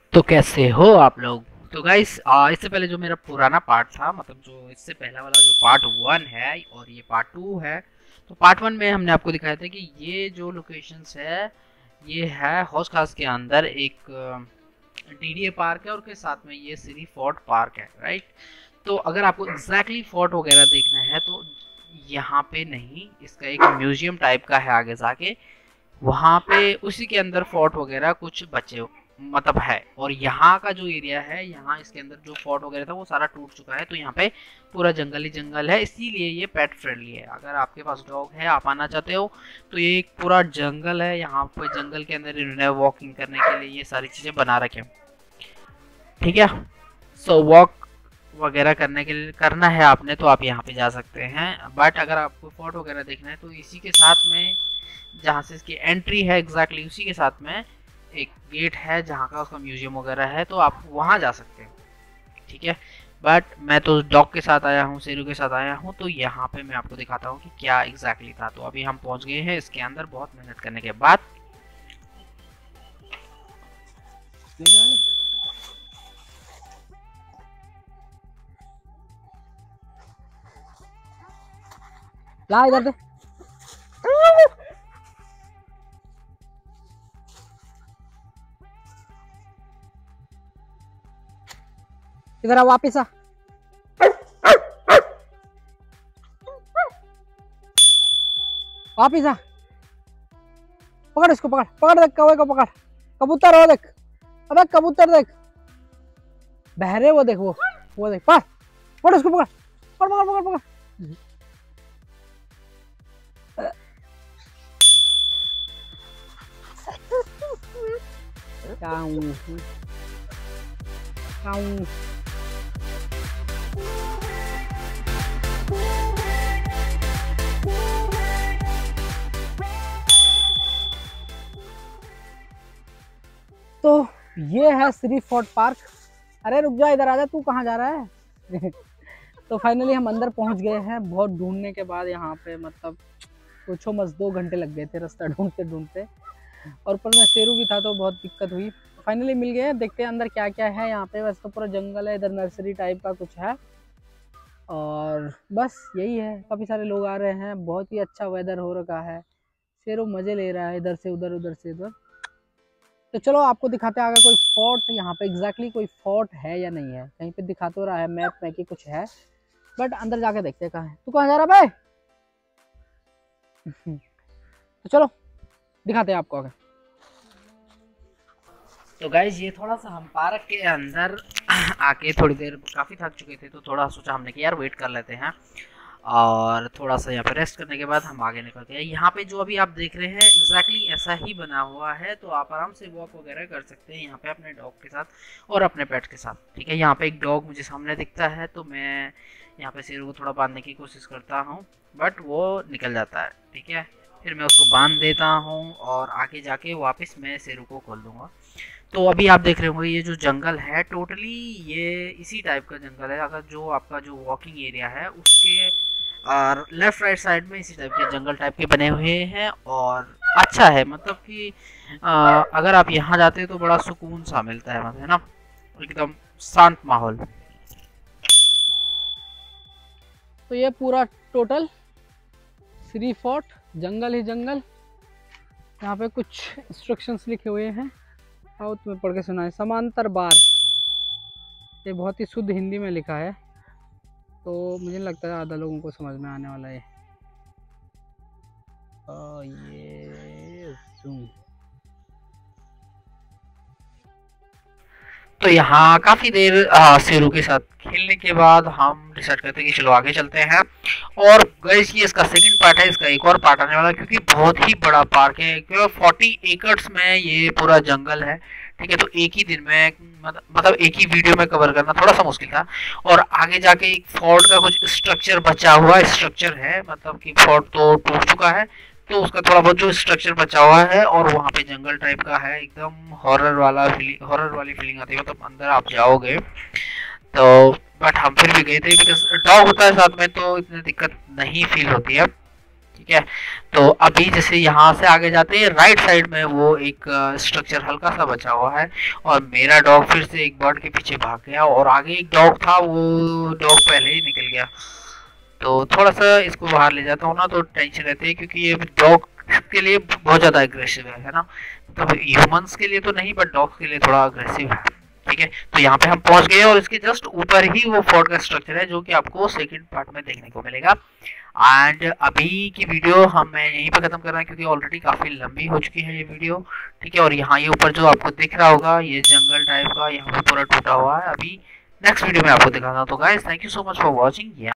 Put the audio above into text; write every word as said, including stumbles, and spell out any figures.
तो कैसे हो आप लोग। तो गाइस इससे पहले जो मेरा पुराना पार्ट था, मतलब जो इससे पहला वाला जो पार्ट वन है और ये पार्ट टू है, तो पार्ट वन में हमने आपको दिखाया था कि ये जो लोकेशंस है ये है हौज खास के अंदर एक डीडीए पार्क है और के साथ में ये सिरी फोर्ट पार्क है, राइट। तो अगर आपको एग्जैक्टली फोर्ट वगैरह देखना है तो यहाँ पे नहीं, इसका एक म्यूजियम टाइप का है आगे जाके, वहाँ पे उसी के अंदर फोर्ट वगैरह कुछ बचे मतलब है। और यहाँ का जो एरिया है, यहाँ इसके अंदर जो फोर्ट वगैरह था वो सारा टूट चुका है, तो यहाँ पे पूरा जंगल ही जंगल है, इसीलिए ये पेट फ्रेंडली है। अगर आपके पास डॉग है, आप आना चाहते हो, तो ये एक पूरा जंगल है, यहाँ पे जंगल के अंदर इन्होंने वॉकिंग करने के लिए ये सारी चीज़ें बना रखे, ठीक है। सो वॉक वगैरह करने के लिए करना है आपने तो आप यहाँ पे जा सकते हैं। बट अगर आपको फोर्ट वगैरह देखना है तो इसी के साथ में जहाँ से इसकी एंट्री है एग्जैक्टली उसी के साथ में एक गेट है जहाँ का उसका म्यूजियम वगैरह है, तो आप वहाँ जा सकते हैं, ठीक है। बट मैं तो डॉग के साथ आया हूँ, शेरू के साथ आया हूँ, तो यहाँ पे मैं आपको दिखाता हूँ कि क्या एग्जैक्टली था। तो अभी हम पहुँच गए हैं इसके अंदर बहुत मेहनत करने के बाद। ला इधर दे। इधर आ, वापिस आ। वापिस आ, पकड़ इसको, पकड़ पकड़, देख कौवे को पकड़। कबूतर हो देख, अबे कबूतर देख, बहरे वो देख, वो वो देख, पकड़ पकड़ इसको, पकड़ पकड़ पकड़ पकड़ पकड़। Caung. Caung. तो ये है श्री फोर्ट पार्क। अरे रुक जा, इधर आ जा, तू कहाँ जा रहा है? तो फाइनली हम अंदर पहुंच गए हैं। बहुत ढूंढने के बाद यहाँ पे, मतलब पूछो मत, दो घंटे लग गए थे रास्ता ढूंढते ढूंढते, और ऊपर में शेरू भी था तो बहुत दिक्कत हुई। फाइनली मिल गए। देखते हैं अंदर क्या क्या है यहाँ पे। वैसे तो पूरा जंगल है, इधर नर्सरी टाइप का कुछ है, और बस यही है। काफ़ी सारे लोग आ रहे हैं, बहुत ही अच्छा वेदर हो रखा है। शेरू मज़े ले रहा है इधर से उधर, उधर से इधर। तो चलो आपको दिखाते हैं आगे कोई फोर्ट यहाँ पे एग्जैक्टली कोई फोर्ट है या नहीं है। कहीं पे दिखा तो रहा है मैप में कि कुछ है, बट अंदर जाके देखते हैं कहाँ है। तू कहाँ जा रहा भाई? तो चलो दिखाते हैं आपको आगे। तो गाइज ये थोड़ा सा हम पार्क के अंदर आके थोड़ी देर काफ़ी थक चुके थे, तो थोड़ा सोचा हमने कि यार वेट कर लेते हैं, और थोड़ा सा यहाँ पे रेस्ट करने के बाद हम आगे निकल गए। यहाँ पे जो अभी आप देख रहे हैं एग्जैक्टली ऐसा ही बना हुआ है, तो आप आराम से वॉक वगैरह कर सकते हैं यहाँ पे अपने डॉग के साथ और अपने पेट के साथ, ठीक है। यहाँ पे एक डॉग मुझे सामने दिखता है, तो मैं यहाँ पे शेरू को थोड़ा बांधने की कोशिश करता हूँ, बट वो निकल जाता है, ठीक है। फिर मैं उसको बांध देता हूँ और आगे जाके वापस मैं शेरू को खोल दूँगा। तो अभी आप देख रहे होंगे ये जो जंगल है टोटली ये इसी टाइप का जंगल है। अगर जो आपका जो वॉकिंग एरिया है उसके और लेफ्ट राइट साइड में इसी टाइप के जंगल टाइप के बने हुए हैं, और अच्छा है, मतलब कि आ, अगर आप यहाँ जाते हैं तो बड़ा सुकून सा मिलता है, मतलब है ना, एकदम शांत माहौल। तो ये पूरा टोटल श्री फोर्ट जंगल ही जंगल। यहाँ पे कुछ इंस्ट्रक्शंस लिखे हुए हैं, आओ तुम्हें पढ़ के सुनाए। समांतर बार, ये बहुत ही शुद्ध हिंदी में लिखा है, तो मुझे लगता है आधा लोगों को समझ में आने वाला है। ओ ये जूम। तो यहाँ काफ़ी देर शेरू के साथ खेलने के बाद हम डिसाइड करते हैं कि चलो आगे चलते हैं। और गाइस ये इसका सेकंड पार्ट है, इसका एक और पार्ट आने वाला है, क्योंकि बहुत ही बड़ा पार्क है, क्योंकि फोर्टी एकर्स में ये पूरा जंगल है, ठीक है। तो एक ही दिन में मतलब एक ही वीडियो में कवर करना थोड़ा सा मुश्किल था। और आगे जाके एक फोर्ट का कुछ स्ट्रक्चर बचा हुआ स्ट्रक्चर है, मतलब कि फोर्ट तो टूट चुका है, तो उसका थोड़ा बहुत जो स्ट्रक्चर बचा हुआ है, और वहाँ पे जंगल टाइप का है, एकदम हॉरर वाला फीलिंग, हॉरर वाली फीलिंग आती है, मतलब अंदर आप जाओगे तो। बट हम फिर भी गए थे, बिकॉज डॉग होता है साथ में तो इतनी दिक्कत नहीं फील होती है। ठीक है। तो अभी जैसे यहाँ से आगे जाते हैं, राइट साइड में वो एक स्ट्रक्चर हल्का सा बचा हुआ है और मेरा डॉग फिर से एक बर्ड के पीछे भाग गया और आगे एक डॉग था, वो डॉग पहले ही निकल गया। तो थोड़ा सा इसको बाहर ले जाता हूँ ना तो टेंशन रहती है, क्योंकि ये डॉग के लिए बहुत ज़्यादा अग्रेसिव है है ना। तो ह्यूमंस के लिए तो नहीं, बट डॉग्स के लिए थोड़ा अग्रेसिव है। ठीक है, तो यहाँ पे हम पहुंच गए और इसके जस्ट ऊपर ही वो फोर्ट का स्ट्रक्चर है, जो कि आपको सेकंड पार्ट में देखने को मिलेगा। एंड अभी की वीडियो हम मैं यहीं पे खत्म कर रहा हूँ, क्योंकि ऑलरेडी काफी लंबी हो चुकी है ये वीडियो। ठीक है, और यहाँ ये ऊपर जो आपको दिख रहा होगा ये जंगल टाइप का, यहाँ पे पूरा टूटा हुआ है। अभी नेक्स्ट वीडियो में आपको दिखाता हूँ। तो guys, thank you so much for watching.